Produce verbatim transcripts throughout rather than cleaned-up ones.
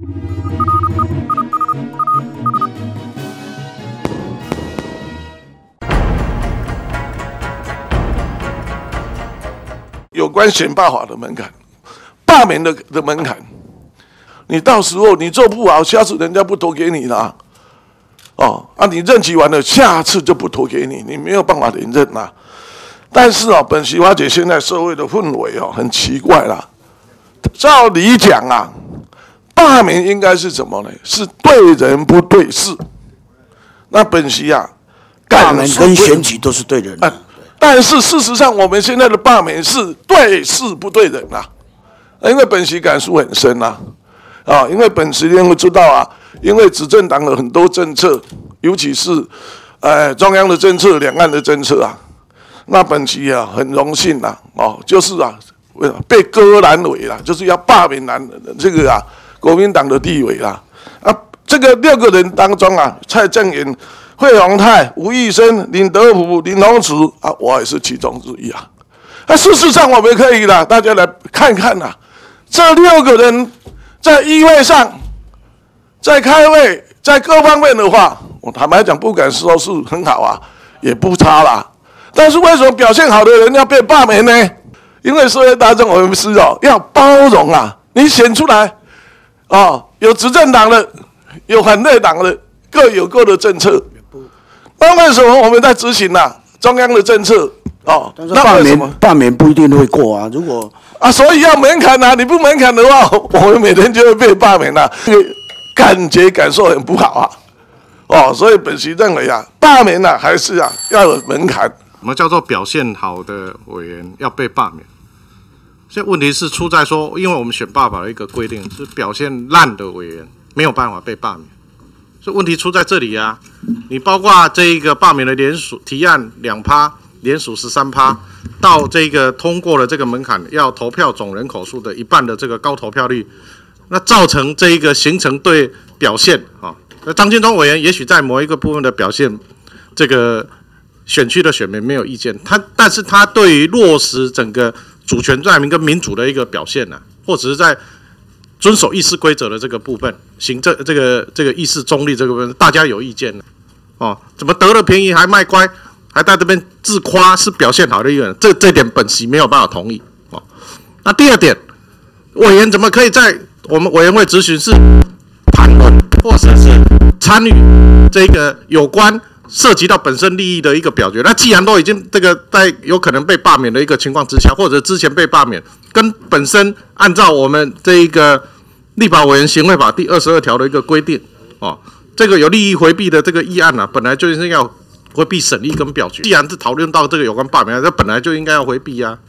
有关选罢法的门槛，罢免的的门槛，你到时候你做不好，下次人家不投给你了。哦，啊，你任期完了，下次就不投给你，你没有办法连任啦。但是啊，本席发觉现在社会的氛围哦，很奇怪啦。照理讲啊，罢免应该是什么呢？是对人不对事。那本席啊， 罢免跟选举都是对人的。啊， 但是事实上，我们现在的罢免是对事不对人啊，因为本席感触很深啊，啊，因为本席因为知道啊，因为执政党的很多政策，尤其是呃中央的政策、两岸的政策啊，那本席啊很荣幸啊，哦，就是啊被割蓝委啦，就是要罢免蓝这个啊国民党的地委啦，啊，这个六个人当中啊，蔡正元、惠鸿泰、吴益生、林德福、林鸿池啊，我也是其中之一啊。那、啊、事实上，我们可以啦，大家来看看啦，这六个人在议会上，在开会，在各方面的话，我坦白讲，不敢说是很好啊，也不差啦。但是为什么表现好的人要被罢免呢？因为社会大众我们是哦要包容啊，你选出来，哦，有执政党的，有反对党的，各有各的政策。那为什么我们在执行啊中央的政策？哦， 但是罢免罢免不一定会过啊。如果啊，所以要门槛啊，你不门槛的话，我们每天就会被罢免啊，这个感觉感受很不好啊。哦，所以本席认为啊，罢免啊还是啊要有门槛。 什么叫做表现好的委员要被罢免？现在问题是出在说，因为我们选罢法的一个规定是表现烂的委员没有办法被罢免，所以问题出在这里啊。你包括这一个罢免的联署提案两趴，联署十三趴，到这个通过了这个门槛，要投票总人口数的一半的这个高投票率，那造成这一个形成对表现啊，那张建宗委员也许在某一个部分的表现，这个选区的选民没有意见，他但是他对于落实整个主权在民跟民主的一个表现呢、啊，或者是在遵守议事规则的这个部分，行政这个这个议事中立这个部分，大家有意见呢、哦，怎么得了便宜还卖乖，还在这边自夸是表现好的一个人，这这点本席没有办法同意哦。那第二点，委员怎么可以在我们委员会质询是谈论或者是参与这个有关涉及到本身利益的一个表决？那既然都已经这个在有可能被罢免的一个情况之下，或者之前被罢免，跟本身按照我们这一个立法委员行会法第二十二条的一个规定，哦，这个有利益回避的这个议案啊，本来就应该要回避审议跟表决。既然是讨论到这个有关罢免，那本来就应该要回避啊。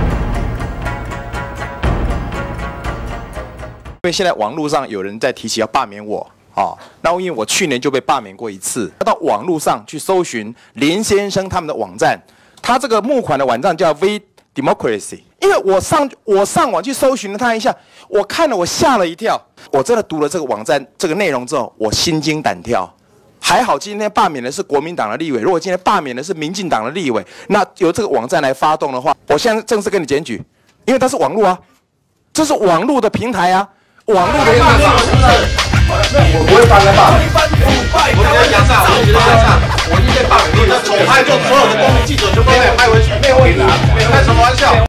因为现在网络上有人在提起要罢免我。哦，那因为我去年就被罢免过一次，到网络上去搜寻林先生他们的网站，他这个募款的网站叫 V Democracy。因为我上我上网去搜寻了他一下，我看了我吓了一跳，我真的读了这个网站这个内容之后，我心惊胆跳。还好今天罢免的是国民党的立委，如果今天罢免的是民进党的立委，那由这个网站来发动的话，我现在正式跟你检举，因为它是网络啊，这是网络的平台啊，网络的平台。我不会翻开罢免，我觉得杨上，我觉得杨上，我一定被罢免。你的丑拍就所有的公民记者全部被拍回去，没有问题，开什么玩笑？